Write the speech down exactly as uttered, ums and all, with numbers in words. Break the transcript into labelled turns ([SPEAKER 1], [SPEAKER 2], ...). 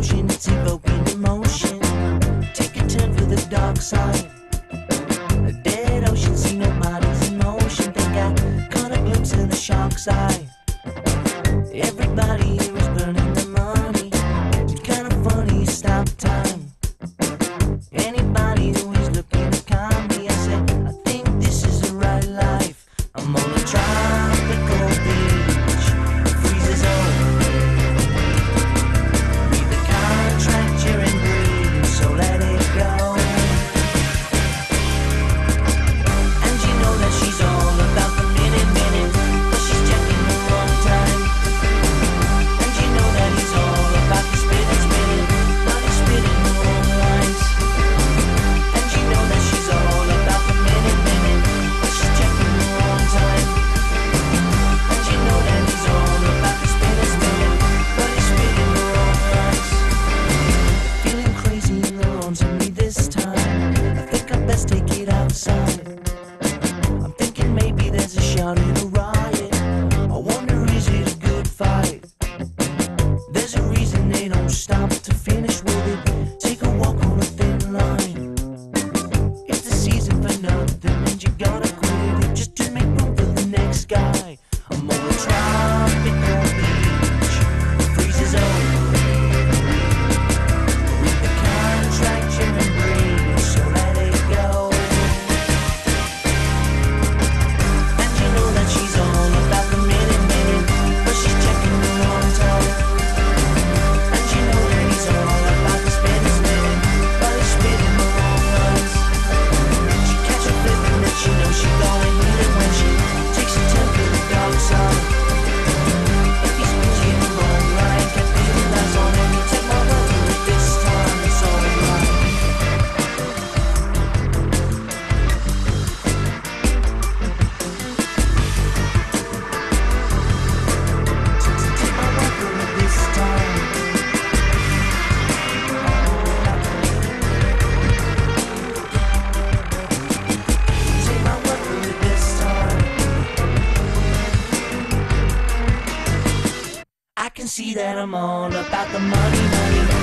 [SPEAKER 1] explosion, it's evoking emotion. Take a turn for the dark side. A dead ocean, see nobody's emotion. Think I caught a glimpse of the shark's eye. Everybody here is burning the money. Kinda funny, stop time. Anybody who is looking to calm me, I say, I think this is the right life. I'm on a tropical beach, freezes over. Read the contract you're in green, so let it go. And you know that she's all about the minute, minute, but she's checking the wrong time. And you know that he's all about the spitting, spitting, but he's spitting the wrong lines. And you know that she's all about the minute, minute, but she's checking the wrong time. And you know that he's all about the spitting, spitting, but he's spitting the wrong lines. Feeling crazy in the arms of me this time. I think I best take it outside. I'm thinking maybe there's a shout at a riot. I wonder, is it a good fight? There's a reason they don't stop to finish with it. Take a walk on a thin line. It's the season for nothing, and you gotta quit it just to make room for the next guy. I'm on a tropical beach, freezes over. Read the contract you're in green, so let it go. And you know that she's all about the minute, minute, but she's checking the wrong time. And you know that he's all about the spinning, spinning, but he's spitting the wrong lines. She catch a feeling that she knows she gonna hit it when she takes a turn to the dark side. If he's pitching the wrong line, can't feel the lies on him. You take my word for it this time, it's all right. Take my word for it this time. Take my word for it this time. I can see that I'm all about the money, money.